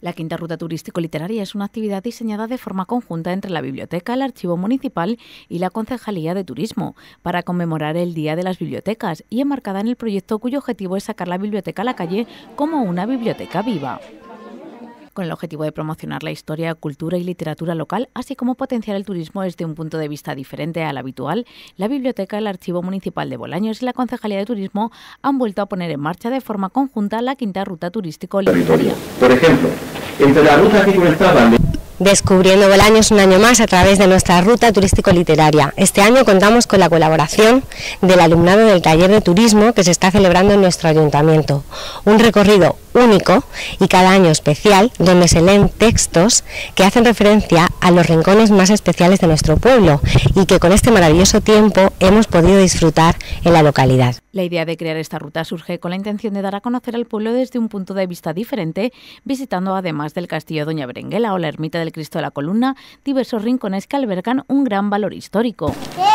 La Quinta Ruta Turístico-Literaria es una actividad diseñada de forma conjunta entre la Biblioteca, el Archivo Municipal y la Concejalía de Turismo para conmemorar el Día de las Bibliotecas y enmarcada en el proyecto cuyo objetivo es sacar la biblioteca a la calle como una biblioteca viva. Con el objetivo de promocionar la historia, cultura y literatura local, así como potenciar el turismo desde un punto de vista diferente al habitual, la Biblioteca, el Archivo Municipal de Bolaños y la Concejalía de Turismo han vuelto a poner en marcha de forma conjunta la Quinta Ruta Turístico-Literaria. Por ejemplo, entre las rutas que comentaban... Descubriendo Bolaños un año más a través de nuestra ruta turístico-literaria. Este año contamos con la colaboración del alumnado del taller de turismo que se está celebrando en nuestro ayuntamiento. Un recorrido único y cada año especial donde se leen textos que hacen referencia a los rincones más especiales de nuestro pueblo y que con este maravilloso tiempo hemos podido disfrutar en la localidad. La idea de crear esta ruta surge con la intención de dar a conocer al pueblo desde un punto de vista diferente, visitando además del castillo Doña Berenguela o la ermita del Cristo de la Columna, diversos rincones que albergan un gran valor histórico.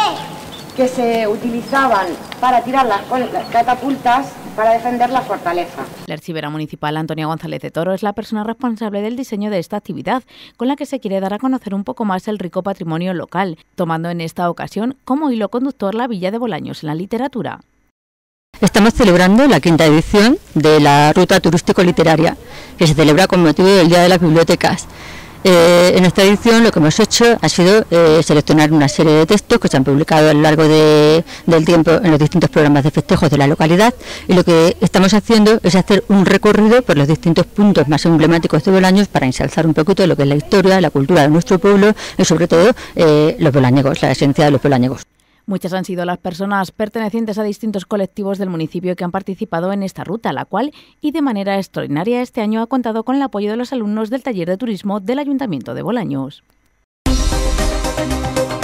Que se utilizaban para tirar las catapultas para defender la fortaleza. La archivera municipal Antonia González de Toro es la persona responsable del diseño de esta actividad, con la que se quiere dar a conocer un poco más el rico patrimonio local, tomando en esta ocasión como hilo conductor la villa de Bolaños en la literatura. Estamos celebrando la quinta edición de la Ruta Turístico-Literaria, que se celebra con motivo del Día de las Bibliotecas. En esta edición lo que hemos hecho ha sido seleccionar una serie de textos que se han publicado a lo largo del tiempo en los distintos programas de festejos de la localidad, y lo que estamos haciendo es hacer un recorrido por los distintos puntos más emblemáticos de Bolaños para ensalzar un poquito lo que es la historia, la cultura de nuestro pueblo y sobre todo los bolañegos, la esencia de los bolañegos. Muchas han sido las personas pertenecientes a distintos colectivos del municipio que han participado en esta ruta, la cual, y de manera extraordinaria este año, ha contado con el apoyo de los alumnos del taller de turismo del Ayuntamiento de Bolaños.